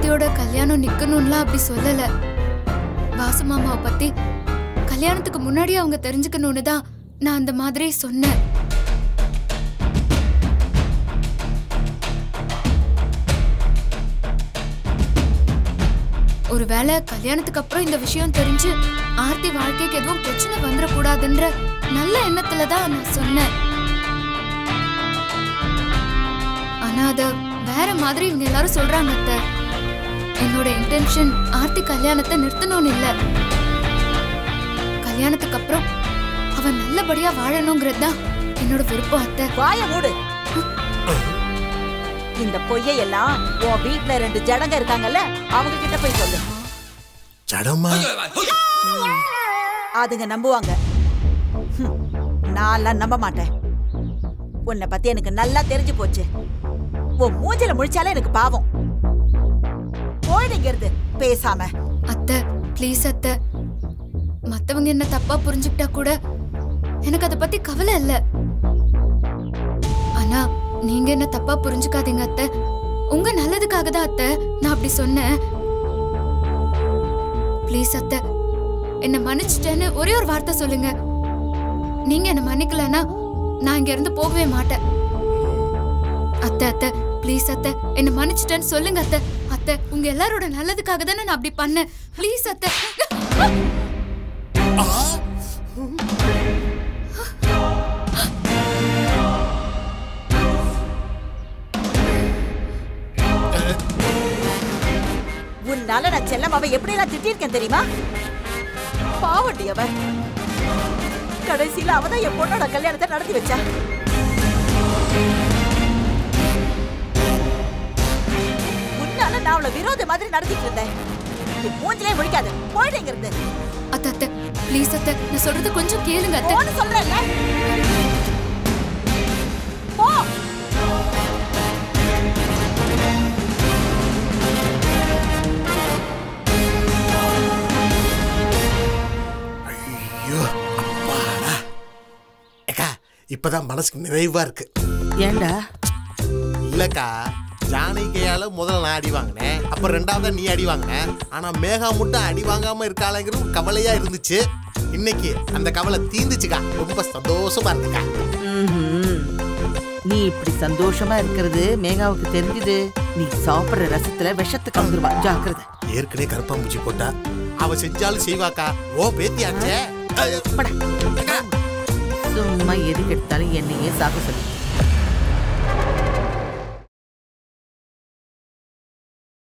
ஆர்த்தியோட கல்யாணம் நிக்கணும்லாம் அப்படி சொல்லல. வாசு மாமாவை பத்தி கல்யாணத்துக்கு முன்னாடி அவங்க தெரிஞ்சுக்கணும்னு தான் நான் அந்த மாதிரி சொன்னேன். ஒருவேளை கல்யாணத்துக்கு அப்புறம் இந்த விஷயம் தெரிஞ்சு ஆர்த்தி வாழ்க்கைக்கு எதுவும் பிரச்சனை வந்துடக்கூடாதுன்ற நல்ல எண்ணத்துலதான் நான் சொன்னேன். ஆனா அத வேற மாதிரி இவங்க எல்லாரும் சொல்றாங்க அத்தை. என்னோட இன்டென்ஷன் ஆர்த்தி கல்யாணத்தை நிறுத்தணும்னு இல்ல. கல்யாணத்துக்கு அப்புறம் அவன் நல்லபடியா வாழணுங்கிறது தான் என்னோட விருப்பம் அத்தை. வாய மூடு. இந்த பொய்யெல்லாம் உன் வீட்டுல 2 ஜடங்க இருக்காங்கல்ல, அவங்க கிட்ட போய் சொல்லு. ஜடமா? அதுங்க நம்புவாங்க. நான் நம்ப மாட்டேன். உன்னை பத்தி எனக்கு நல்லா தெரிஞ்சு போச்சு. உன் மூஞ்சில முழிச்சாலே எனக்கு பாவம். போயிடுங்கிறது பேசாம. அத்தை ப்ளீஸ் அத்தை, மத்தவங்க என்ன தப்பா புரிஞ்சுக்கிட்டா கூட எனக்கு அத பத்தி கவலை இல்ல. ஆனா நீங்க என்ன தப்பா புரிஞ்சுக்காதீங்க அத்தை. உங்க நல்லதுக்காக தான் அத்தை நான் அப்படி சொன்னேன். ப்ளீஸ் அத்தை, என்ன மன்னிச்சிட்டேன்னு ஒரே ஒரு வார்த்தை சொல்லுங்க. நீங்க என்ன மன்னிக்கலன்னா நான் இங்க இருந்து போகவே மாட்டேன். அத்தை அத்தை ப்ளீஸ் அத்தை, என்ன மன்னிச்சிட்டேன்னு சொல்லுங்க அத்தை. அத்தை உங்க எல்லாரோட நல்லதுக்காக தானே நான் அப்படி பண்ணேன். ப்ளீஸ் அத்தை. உன்னால நான் செல்லம்மாவை எப்படி எல்லாம் திட்டிருக்கேன் தெரியுமா? பாவண்டி அவ. கடைசியில அவதான் என் பொண்ணோட கல்யாணத்தை நடத்தி வச்சா. உன்னால நான் அவளை விரோத மாதிரி நடத்திட்டு இருந்தேன். மூஞ்சிலே முடிக்காது. போயிடுங்கிறது. அத்தை அத்தை ப்ளீஸ் அத்தை, நான் சொல்றது கொஞ்சம் கேளுங்க அத்தை. போன்னு சொல்றேன்ல. போ. ஐயோ அப்பாடா. ஏக்கா இப்பதான் மனசுக்கு நிறைவா இருக்கு. ஏண்டா? இல்லக்கா, ஜானகியால முதல்ல நான் அடி வாங்கினேன், அப்புறம் 2வது நீ அடி வாங்கின. ஆனா மேகா மட்டும் அடி வாங்காம இருக்காளங்கிறது கவலையா இருந்துச்சு. இன்னைக்கு அந்த கவலை தீந்துச்சுக்கா. ரொம்ப சந்தோஷமா இருக்குக்கா. நீ இப்படி சந்தோஷமா இருக்கிறது மேகாவுக்கு தெரிஞ்சது, நீ சாப்பிடுற ரசத்துல விஷத்தை கலந்துருவா. ஜாக்கிரதை. ஏற்கனவே கருப்பாம்பூச்சி போட்டா அவ செஞ்சாலும் செய்வாக்கா. ஓ பேத்தியாச்சே. சும்மா எதுக்கு எடுத்தாலும் என்னையே சாக்க சொல்லி